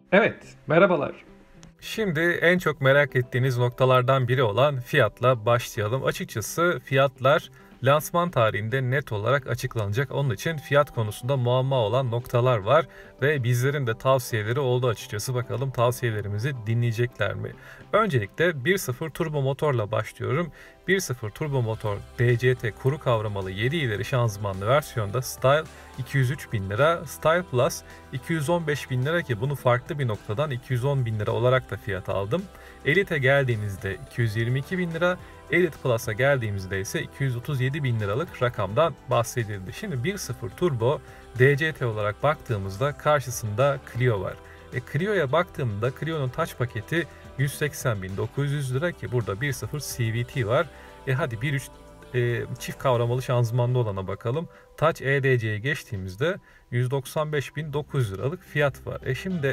Evet, merhabalar. Şimdi en çok merak ettiğiniz noktalardan biri olan fiyatla başlayalım. Açıkçası fiyatlar lansman tarihinde net olarak açıklanacak. Onun için fiyat konusunda muamma olan noktalar var ve bizlerin de tavsiyeleri oldu açıkçası. Bakalım tavsiyelerimizi dinleyecekler mi? Öncelikle 1.0 turbo motorla başlıyorum. 1.0 turbo motor DCT kuru kavramalı 7 ileri şanzımanlı versiyonda Style 203 bin lira, Style Plus 215 bin lira ki bunu farklı bir noktadan 210 bin lira olarak da fiyat aldım. Elite'e geldiğimizde 222 bin lira, Elite Plus'a geldiğimizde ise 237 bin liralık rakamdan bahsedildi. Şimdi 1.0 Turbo DCT olarak baktığımızda karşısında Clio var. Clio'ya baktığımda Clio'nun taç paketi 180.900 lira ki burada 1.0 CVT var. Hadi 1.3 çift kavramalı şanzımanlı olana bakalım. Touch EDC'ye geçtiğimizde 195.900 liralık fiyat var. Şimdi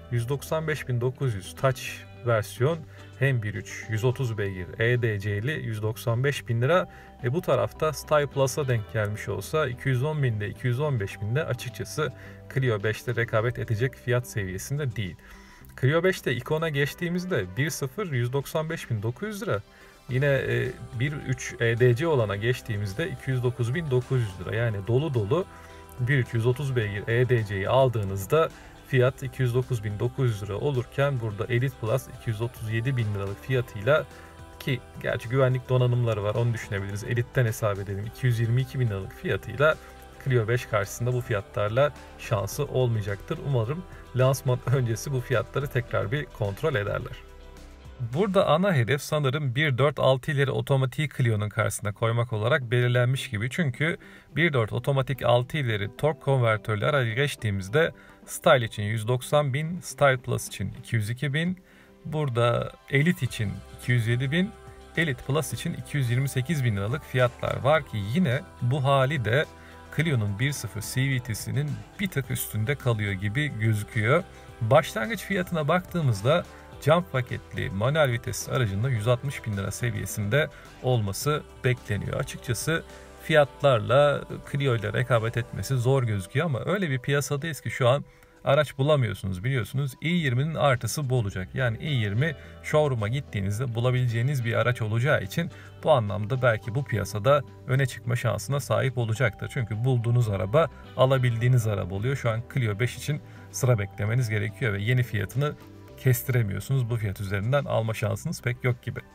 195.900 Touch versiyon hem 1.3 130 beygir EDC'li 195.000 lira. Bu tarafta Style Plus'a denk gelmiş olsa 210.000'de 215.000'de açıkçası Clio 5'te rekabet edecek fiyat seviyesinde değil. Clio 5'te Icon'a geçtiğimizde 1.0 195.900 lira. Yine 1.3 EDC olana geçtiğimizde 209.900 lira. Yani dolu dolu 1.3 130 beygir EDC'yi aldığınızda fiyat 209.900 lira olurken burada Elite Plus 237 bin liralık fiyatıyla ki gerçi güvenlik donanımları var onu düşünebiliriz. Elite'den hesap edelim 222 bin liralık fiyatıyla Clio 5 karşısında bu fiyatlarla şansı olmayacaktır. Umarım lansman öncesi bu fiyatları tekrar bir kontrol ederler. Burada ana hedef sanırım 1.4 ileri otomatik Clio'nun karşısına koymak olarak belirlenmiş gibi. Çünkü 1.4 otomatik 6 ileri tork konvertörlü aracı geçtiğimizde Style için 190.000, Style Plus için 202.000, burada Elite için 207.000, Elite Plus için 228.000 liralık fiyatlar var ki yine bu hali de Clio'nun 1.0 CVT'sinin bir tık üstünde kalıyor gibi gözüküyor. Başlangıç fiyatına baktığımızda jump paketli manuel vites aracında 160 bin lira seviyesinde olması bekleniyor. Açıkçası fiyatlarla Clio ile rekabet etmesi zor gözüküyor ama öyle bir piyasadayız ki şu an araç bulamıyorsunuz biliyorsunuz. i20'nin artısı bu olacak. Yani i20 showroom'a gittiğinizde bulabileceğiniz bir araç olacağı için bu anlamda belki bu piyasada öne çıkma şansına sahip olacaktır. Çünkü bulduğunuz araba alabildiğiniz araba oluyor. Şu an Clio 5 için sıra beklemeniz gerekiyor ve yeni fiyatını kestiremiyorsunuz. Bu fiyat üzerinden alma şansınız pek yok gibi.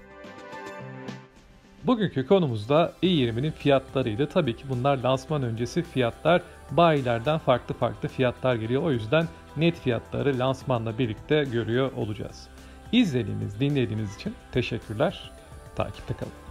Bugünkü konumuz da i20'nin fiyatlarıydı. Tabii ki bunlar lansman öncesi fiyatlar. Bayilerden farklı fiyatlar geliyor. O yüzden net fiyatları lansmanla birlikte görüyor olacağız. İzlediğiniz, dinlediğiniz için teşekkürler. Takipte kalın.